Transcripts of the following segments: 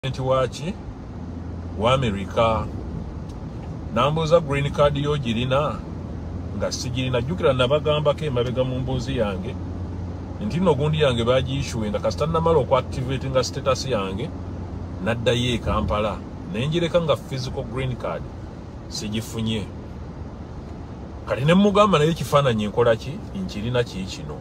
Wachi wa America nambuza green card yo girina nga sigirina jukira nabagamba ke mabega mu mbozi yange ntino gundi yange baji issue nga kasitana malo ku activate nga status yange nadda ye Kampala nenjireka nga physical green card sigifunye kali ne mugamba naye kifaananyi nkola ki nkirina kino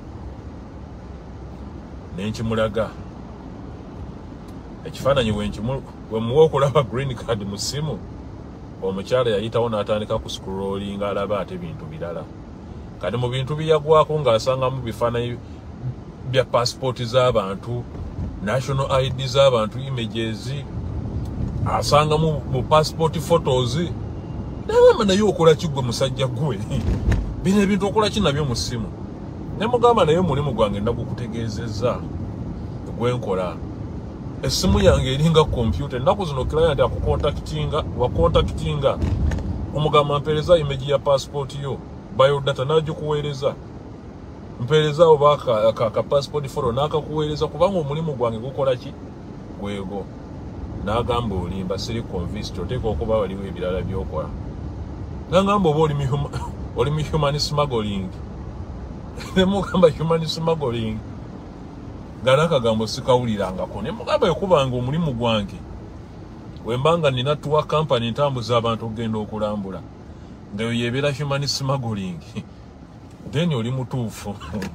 nenkimulaga ekifaananyi we muwa okulaba green card mu ssimu omukyala yayitawo n'atandika ku scrolling alaba ate bintu birala kati mu bintu biyagwako ng'asangamu bifaananyi bya passport z'abantu national ID z'abantu images asangamu mu passport photos n'abamba naye okola kigwe musajja gwe bino ebintu okola ki nabyo mu ssimu ne mugamba naye mulimu gwange ndagukutegeezezza gwenkola esimu yange eringa computer ndaku zino client wakontaktinga omugamba mpereza image ya passport yo biodata najikuweereza mpereza oba ka passport photo nakakuweereza kubanga omulimu gwange gukola ki gwego nagamba olimba siri convinced oteeka okuba waliwo ebirala byokola nagamba oba oli human smuggling nemugamba human smuggling Ganaka gambo sikawulirangako ne mugamba ekubanga omulimu gwange wembanga nina tuwa company ntambuza abantu ogenda okulambula ngayo yebera human smuggling then oli mutuufu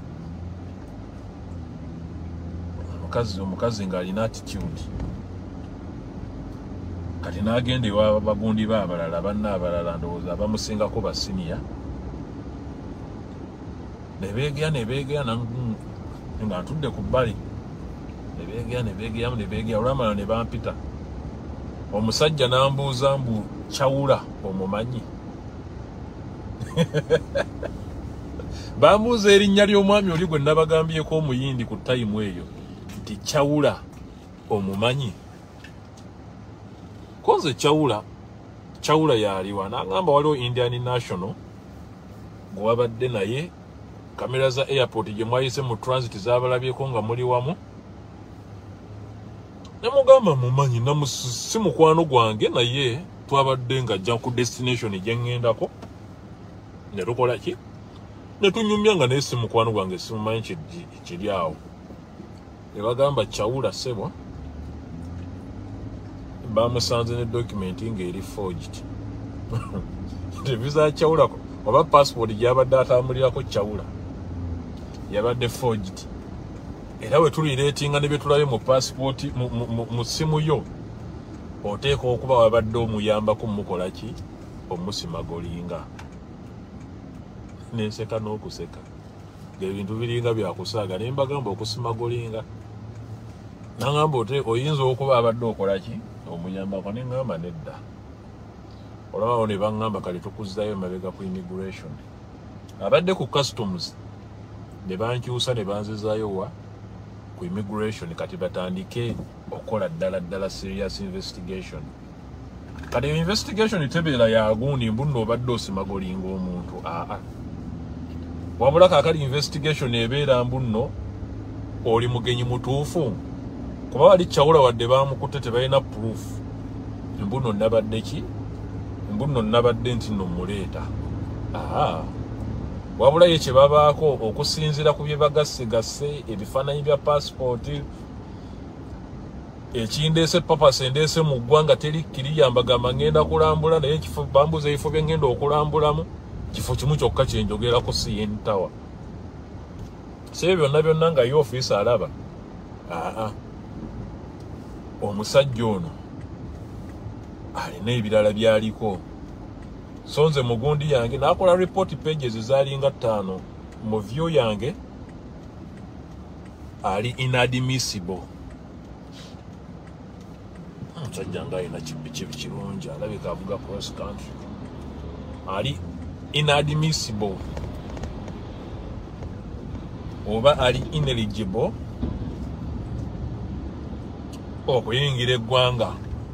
omukazi nga alina attitude kati n'agenda ewa bagundi b'abalala banna abalala ndowooza bamusingako basiniya nebeegera nga ntudde ku bbali nebeegera olwamala ne bampita omusajja nambuuza mbu Kyawula omumanyi bambuuza erinnya ly'omwami oli gwe nabagambyeko omuyindi ku tayimu eyo nti Kyawula omumanyi konze Kyawula yaliwa nagamba waliwo Indian National gwe wabadde naye kamera za airport gye mwayise mu transit zabalabyeko nga muli wamu nemugamba mumanyi si mukwano gwange naye twabadde nga ajja ku destination gye ŋŋendako ne tukola ki ne tunyumya nga naye si mukwano gwange simumanyi kiri awo ne bagamba Kyawula ssebo bamusanze ne documenti ng'eri forged visa Kyawula oba passport gyabadde atambulirako Kyawula yabadde forged era we tulireetinga ne bye tulabe mu passport mu ssimu yo oteeka okuba wabadde omuyambako mukola ki omusimagolinga nenseka n'okuseka ng'ebintu biringa byakusaaga ne mbagamba okusimagolinga nagamba oyinza okuba abadde okola ki omuyambako ne ŋŋamba nedda olwawo ne baŋŋamba kale tukuzzayo mabega ku immigration abadde ku customs ne bankyusa ne banzizaayo wa ku immigration kati batandike okola ddala serious investigation kati investigation tebeera yagundi mbuno obadde osimagolinga omuntu wabula kaakali investigation ebeera mbuno oli mugenyi mutuufu kuba wali Kyawula wadde bamukutte tebalina proof mbuno nabadde ki mbuno nabadde nti nno muleeta wabula ye kye babaako okusinziira ku bye bagasse ebifaananyi bya passport ekindeese papasi endeese mu ggwanga teri kiriyambagamba ngenda kulambula naye bambuza ebifo bye ngenda okulambulamu kifo kimu kyokka kyenjogerako CN Tower si byonna nga ye ofiisi alaba omusajja ono alina ebirala byaliko so nze mugundi yange nakola report pages zalinga 5 mu view yange ali inadmissible omusajja nga alina kibi kirungi alabika avuga cross country ali inadmissible oba ali ineligible okuyingira eggwanga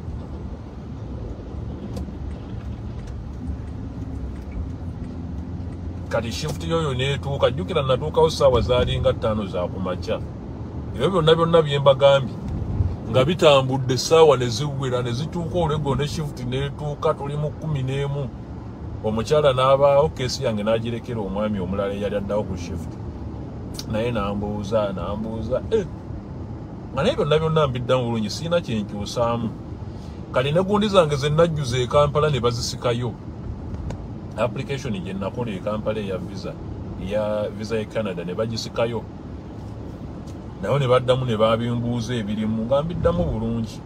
kati shift yoyo netuuka jjukira natuukawo ssaawa zalinga 5 za kumakya ebyo byonna byembagambye nga bitambudde essaawa ne ziwera ne zituuka olweggo ne shift netuuka tuli mu 11 omukyala n'abaawo keesi yange n'agirekera omwami omulala eyali addawo ku shift naye nambuuza nga naye byonna mbiddamu bulungi siina kyenkyusaamu kali ne gundi zange ze najjuza e Kampala ne bazisikayo application gye nakola e Kampala eya visa e Canada ne bagisikayo nayo ne baddamu ne babimbuuza ebirimu nga mbiddamu bulungi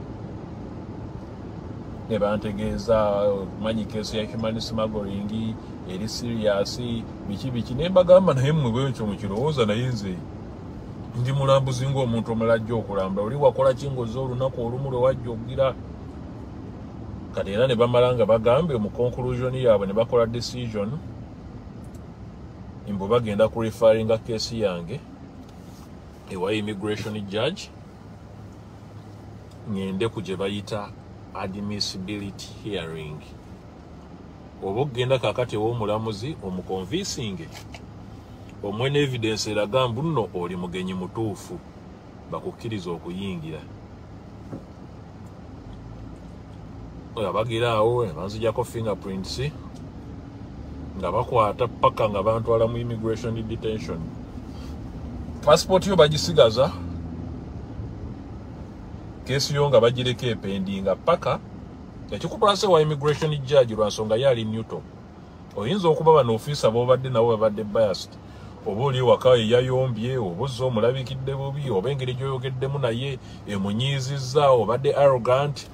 ne bantegeeza manyi keesi ya human smuggling eri serious biki ne mbagamba naye mmwe bwekyo mukirowooza naye nze ndi mulambuzi ng'omuntu omulajja okulambula oli wakola kingoza olunaku olumu lwe wajja okugira kati era ne bamala nga bagambe mu conclusion yaabwe ne bakola decision mbu bagenda ku referringa keesi yange ewa immigration judge ngende ku gye bayita admissibility hearing oba okugenda kakati ew'omulamuzi omuconvinsinge omwene evidence eraga mbu nno oli mugenyi mutuufu bakukkiriza okuyingira abagira awo banzijako fingerprints nga bakwata paka nga bantwala mu immigration detention passport yo bagisigaza kesi yo nga bagireko ependinga paka ekikupulase wa immigration judge lwansonga yali neutral oyinza okuba bano officer bobadde nabo babadde biased oba oli waka eyayombye obuzo omulabikidde bubi oba engeri gyoyogeddemu naye emunyiizizza obadde arrogant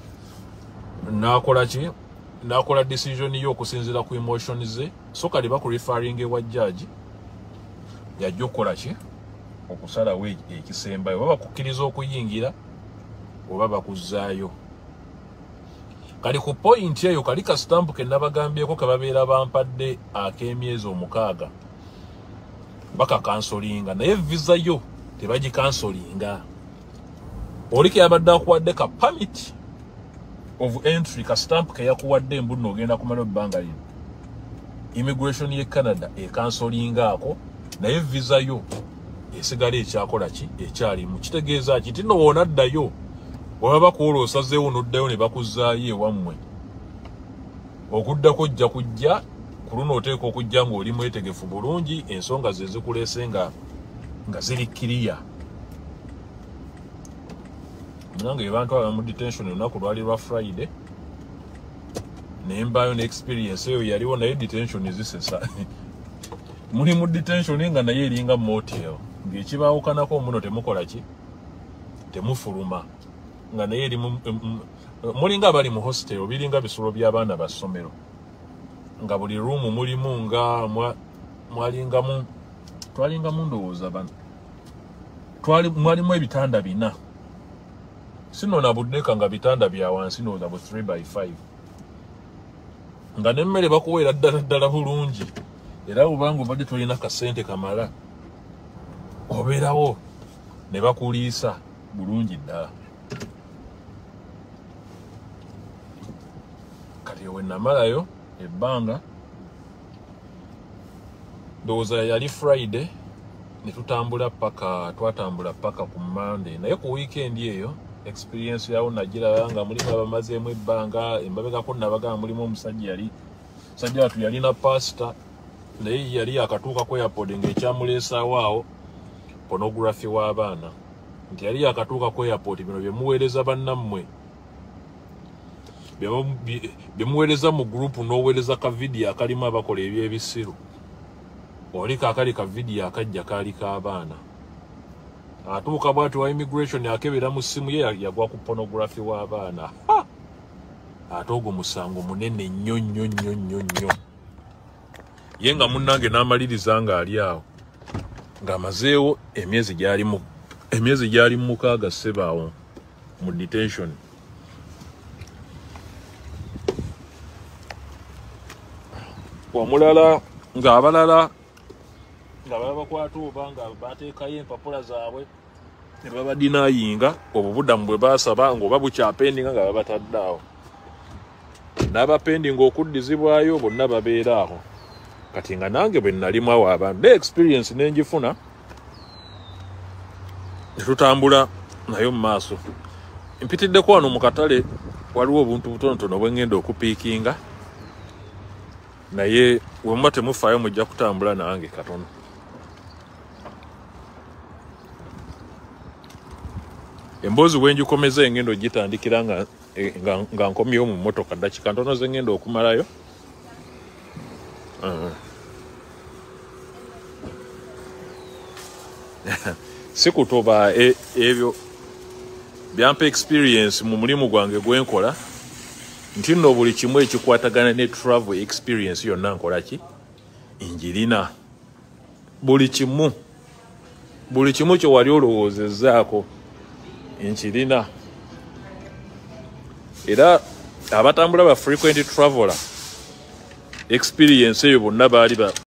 nakola decision yo okusinzira ku emotions ze so kali baku referring ewa judge yajja okukola ki okusalawo ekisembayo oba bakukkiriza okuyingira oba bakuzaayo kali ku point eyo kali ka stamp ke nabagambyeko kababeera bampadde ak'emyezi 6 baka kansolinga naye visa yo tebagikansolinga oli ke yabadde akuwadde ka permit of entry ka stamp ke yakuwadde mbu nno ogenda kumala ebbanga lino immigration ye Canada ekansolinga ako naye visa yo esigala ekyakola ki ekyalimu kitegeeza ki tino wonaddayo waba bakuola osazeewo noddayo ne bakuzaayo ewammwe okuddako ojja kujja ku luno oteeka okujja ng'oli mwetegefu bulungi ensonga ze zikuleese nga ziri kiriya nange abantu aba mu detention olunaku lwali lwa Friday nembayo ne experience eyo yaliwo naye detention zisesa muli mu detention nga naye eringa motel ng'ekibaawukanako muno temukola ki temufuluma nga naye eri mulinga abali mu hostel biringa bisulo by'abaana ba ssomero nga buli room mulimu nga twalingamu ndowooza bano mwalimu ebitanda 4 sino na buddeka nga bitanda bya wansi ndowooza bu 3x5 nga nemmere bakuweera ddala bulungi era bubanga obadde tolina kasente kamala obeerawo ne bakuliisa bulungi ddala kati we namalayo ebbanga ndowooza yali Friday ne twatambula paka ku Monday naye ku weekend eyo experience yawo nagiraba nga mulimu abamazeemu ebbanga embabegako nabagamba mulimu omusajja watu yalina pastor naye yali akatuuka ku airport ng'ekyamuleesaawo awo pornography w'abaana nti yali akatuuka ku airport bino byemuweereza bannammwe byemuweereza mu group n'oweereza ka video akalimu abakola ebyebisiru oli kaakali ka video akajja kaali k'abaana atuuka bwati wa immigration akebera mu ssimu ye yagwa ku pornography w'abaana ate ogwo musango munene nnyo ye nga munnange n'amaliriza ng'ali awo ng'amazeewo emyezi gyali mu 6 ssebaawo mu detention omulala ng'abalala nga babakwata oba nga bateekayo empapula zaabwe ne babadinayinga obubudamu bwe baasaba ng'oba bukyapendinga nga babatadde awo n'abapendinga okuddizibwayo bonna babeera awo kati nga nange bwe nalimu awo abantu ne experience n'engifuna ne tutambula nayo mu maaso mpitiddeko wano mu katale waliwo obuntu butonotono bwe ngenda okupiikinga naye we muba temufaayo mujja kutambula nange katono. Emboozi wenjikomeza engendo gitandikira nga nkomyewo mu mmotoka dakiika ntono ze ngenda okumalayo. Sikutoba ebyo byampa experience mu mulimu gwange gwenkola nti nno buli kimu ekikwatagana ne travel experience yonna nkola ki njirina. Buli kimu kye wali olowoozezaako nkirina. Era abatambula ba frequent traveler experience eyo bonna baali